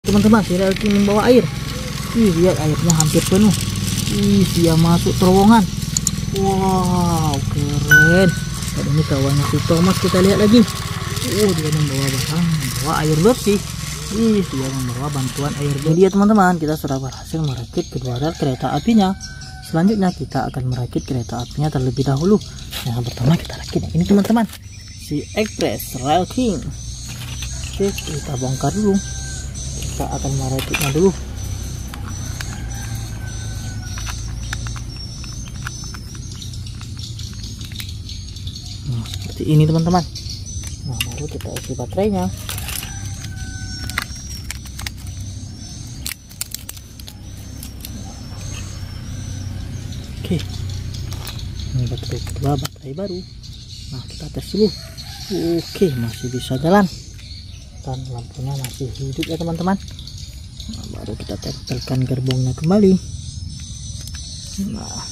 Teman-teman, Serial King membawa air. Lihat airnya hampir penuh. Dia masuk terowongan. Wow, keren. Dan ini kawannya si Thomas, kita lihat lagi. Dia membawa air bersih. Dia membawa bantuan air bersih. Dia teman-teman, kita sudah berhasil merakit kedua rel kereta apinya. Selanjutnya kita akan merakit kereta apinya terlebih dahulu. Yang pertama kita rakit yang ini teman-teman, si Express Rail King. Oke, kita bongkar dulu. Kita akan merakitnya dulu. Nah, seperti ini teman-teman. Nah, baru kita isi baterainya. Oke, ini baterai kedua, baterai baru. Nah, kita tes dulu. Oke, masih bisa jalan dan lampunya masih hidup ya teman-teman. Nah, baru kita tempelkan gerbongnya kembali. Nah,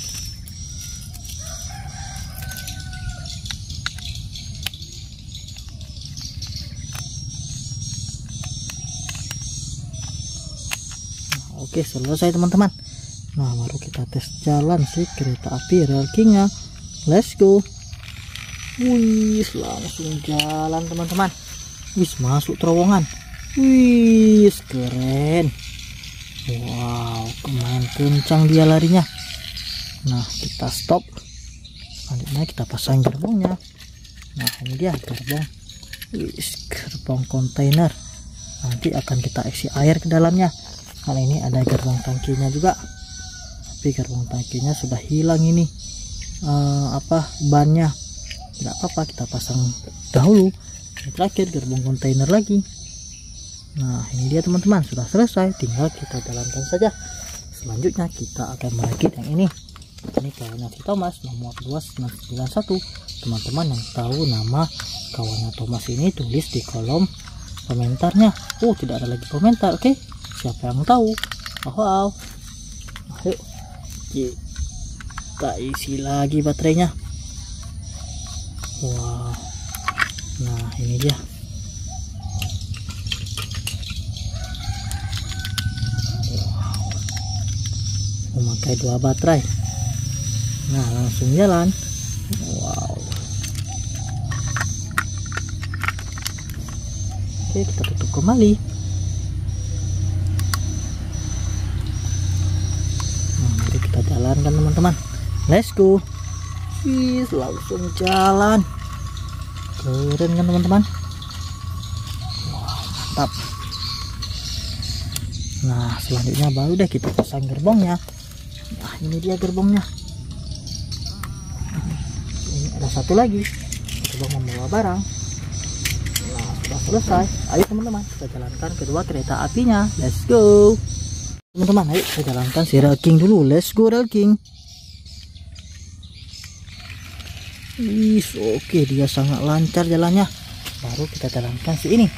oke, selesai teman-teman. Nah, baru kita tes jalan si kereta api Rail King-nya. Let's go. Wih, langsung jalan teman-teman. Wih, masuk terowongan. Wih, keren. Wow, lumayan kencang dia larinya. Nah, kita stop. Selanjutnya kita pasang gerbongnya. Nah, ini dia gerbong. Wih, gerbong kontainer. Nanti akan kita isi air ke dalamnya. Kali ini ada gerbong tangkinya juga. Tapi gerbong tangkinya sudah hilang ini bannya. Tidak apa-apa, kita pasang dahulu. Terakhir gerbong kontainer lagi. Nah, ini dia teman-teman, sudah selesai, tinggal kita jalankan saja. Selanjutnya kita akan merakit yang ini. Ini kawannya si Thomas, nomor 2991. Teman-teman yang tahu nama kawannya Thomas ini tulis di kolom komentarnya. Tidak ada lagi komentar. Oke, siapa yang tahu? Wow. Ayo kita isi lagi baterainya. Wow. Nah, ini dia. Wow. Memakai 2 baterai. Nah, langsung jalan. Wow. Oke, kita tutup kembali. Kita jalankan teman-teman. Let's go. Langsung jalan. Keren kan teman-teman. Wow, mantap. Nah, selanjutnya baru deh kita pasang gerbongnya. Nah, ini dia gerbongnya. Ini ada satu lagi, gerbong membawa barang. Nah, sudah selesai. Ayo teman-teman, kita jalankan kedua kereta apinya. Let's go. Teman-teman, ayo kita jalankan si Rail King dulu. Let's go Rail King. Oke, dia sangat lancar jalannya. Baru kita jalankan si ini.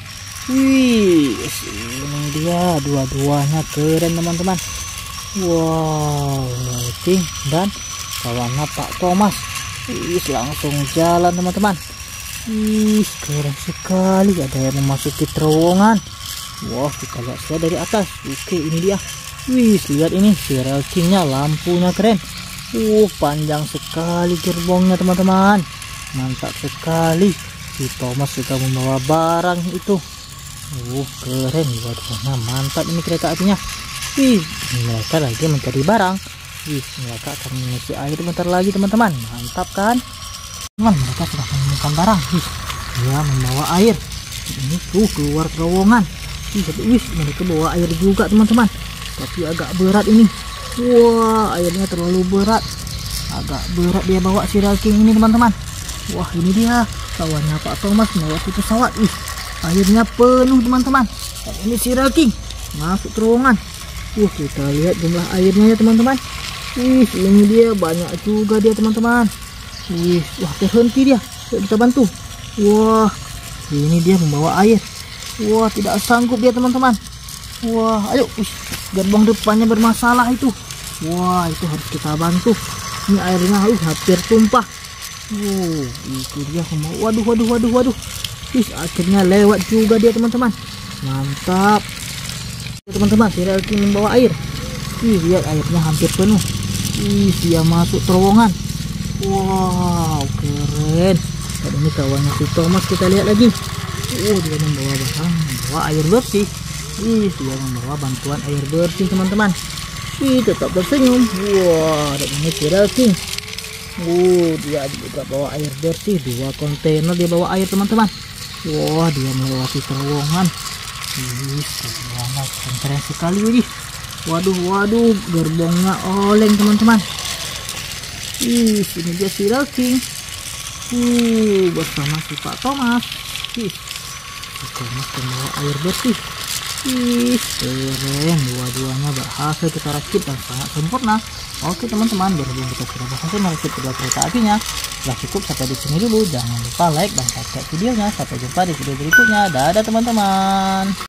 Ini dia, dua-duanya keren teman-teman. Wow, Rail King dan kawannya Pak Thomas. Langsung jalan teman-teman. Keren sekali. Ada yang memasuki terowongan. Wah, kita lihat saja dari atas. Oke, ini dia. Lihat ini si Rail King-nya, lampunya keren. Panjang sekali gerbongnya teman-teman. Mantap sekali. Si Thomas juga membawa barang itu. Keren. Nah, mantap ini kereta apinya. Mereka lagi mencari barang. Mereka akan mengisi air bentar lagi teman-teman. Mantap kan? Mereka sudah menemukan barang. Dia membawa air. Ini keluar terowongan. Mereka bawa air juga teman-teman. Tapi agak berat ini. Wah, airnya terlalu berat. Agak berat dia bawa si Rail King ini teman-teman. Wah, ini dia kawannya Pak Thomas membawa pesawat. Airnya penuh teman-teman. Ini si Rail King masuk terowongan. Kita lihat jumlah airnya ya teman-teman. Ini dia, banyak juga dia teman-teman. Wah, terhenti dia. Tidak bisa bantu. Wah, ini dia membawa air. Wah, tidak sanggup dia teman-teman. Wah, ayo. Gerbong depannya bermasalah itu. Wah, itu harus kita bantu. Ini airnya hampir tumpah. Itu dia. Waduh. Akhirnya lewat juga dia teman-teman. Mantap. Teman-teman, si Relking membawa air. Lihat airnya hampir penuh. Dia masuk terowongan. Wow, keren. Dan ini kawannya si Thomas, kita lihat lagi. Dia membawa air bersih. Dia membawa bantuan air bersih, teman-teman. Tetap tersenyum. Dan ini si Relking. Dia juga bawa air bersih. 2 kontainer dia bawa air, teman-teman. Dia melewati terowongan. Keren sekali ini. Waduh, gerbongnya oleng, teman-teman. Ini dia si Relking. Bersama si Pak Thomas. Thomas membawa air bersih. Keren. Dua-duanya berhasil kita rakit dan sangat sempurna. Oke teman-teman, berhubung kita sudah berhasil merakit kedua kereta apinya, sudah cukup sampai di sini dulu. Jangan lupa like dan subscribe videonya. Sampai jumpa di video berikutnya. Dadah teman-teman.